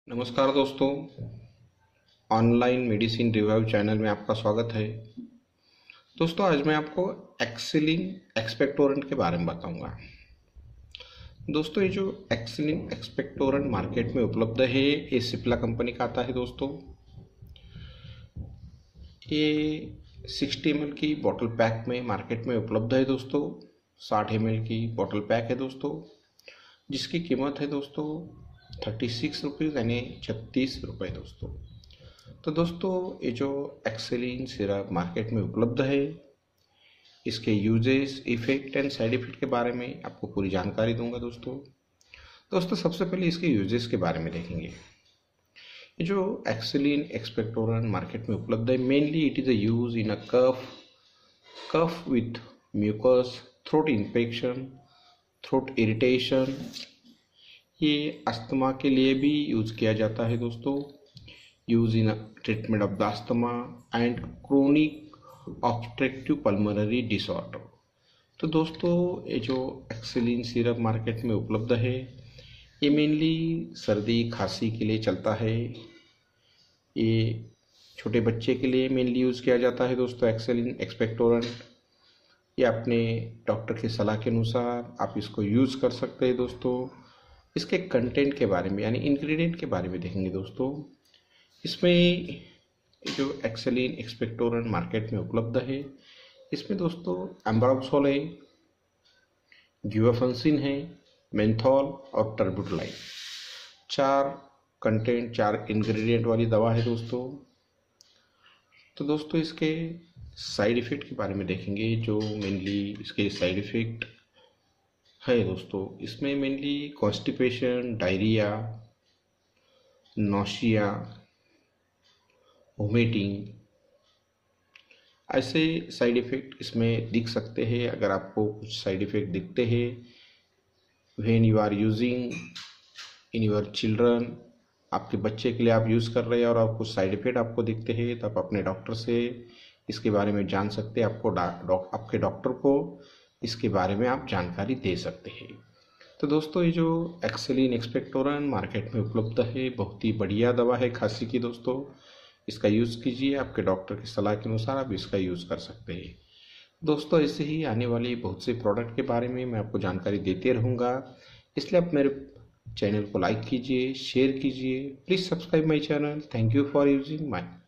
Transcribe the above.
नमस्कार दोस्तों, online medicine revive channel में आपका स्वागत है। दोस्तों, आज मैं आपको एक्सेलिन एक्सपेक्टोरेंट के बारे में बताऊंगा। दोस्तों, ये जो एक्सेलिन एक्सपेक्टोरेंट मार्केट में उपलब्ध है, ये सिप्ला कंपनी का आता है। दोस्तों, ये 60 ml की बॉटल पैक में मार्केट में उपलब्ध है। दोस्तों, 60 ml की बॉटल पैक है दोस्तों, जिसकी कीमत है दोस्तों 36 रुपीज़ यानी 36 रुपये। तो दोस्तों, ये जो एक्सेलिन सिरप मार्केट में उपलब्ध है, इसके uses, effect and side effect के बारे में आपको पूरी जानकारी दूंगा। दोस्तों सबसे पहले इसके यूजेस के बारे में देखेंगे। ये जो एक्सेलिन एक्सपेक्टोरेंट मार्केट में उपलब्ध है, mainly it is a use in a cough with mucus, throat infection, throat irritation. ये अस्थमा के लिए भी यूज किया जाता है दोस्तों, use in treatment of the asthma and chronic obstructive pulmonary disorder. तो दोस्तों, ये जो एक्सेलिन सिरप मार्केट में उपलब्ध है, ये मेनली सर्दी खांसी के लिए चलता है। ये छोटे बच्चे के लिए मेनली यूज़ किया जाता है दोस्तों एक्सेलिन एक्सपेक्टोरेंट। ये अपने डॉक्टर की सलाह के अनुसार आप इसको यूज़ कर सकते हैं। दोस्तों, इसके कंटेंट के बारे में यानी इंग्रेडिएंट के बारे में देखेंगे। दोस्तों, इसमें जो एक्सेलिन एक्सपेक्टोरेंट मार्केट में उपलब्ध है, इसमें दोस्तों एम्ब्रोक्सोल है, ड्यूफेंसिन है, मेंथोल और टर्बुटलाइन, चार इंग्रेडिएंट वाली दवा है दोस्तों। तो दोस्तों, इसके साइड इफ़ेक्ट के बारे में देखेंगे। जो मेनली इसके साइड इफ़ेक्ट है दोस्तों, इसमें mainly constipation, diarrhoea, nausea, vomiting, ऐसे साइड इफ़ेक्ट इसमें दिख सकते हैं। अगर आपको कुछ साइड इफ़ेक्ट दिखते हैं when you are using in your children, आपके बच्चे के लिए आप यूज़ कर रहे हैं और आप कुछ साइड इफ़ेक्ट आपको दिखते हैं, तब अपने डॉक्टर से इसके बारे में जान सकते हैं। आपके डॉक्टर को इसके बारे में आप जानकारी दे सकते हैं। तो दोस्तों, ये जो एक्सेलिन एक्सपेक्टोरेंट मार्केट में उपलब्ध है, बहुत ही बढ़िया दवा है खांसी की। दोस्तों, इसका यूज़ कीजिए, आपके डॉक्टर की सलाह के अनुसार आप इसका यूज़ कर सकते हैं। दोस्तों, ऐसे ही आने वाली बहुत से प्रोडक्ट के बारे में मैं आपको जानकारी देते रहूँगा, इसलिए आप मेरे चैनल को लाइक कीजिए, शेयर कीजिए, please subscribe my channel. Thank you for using my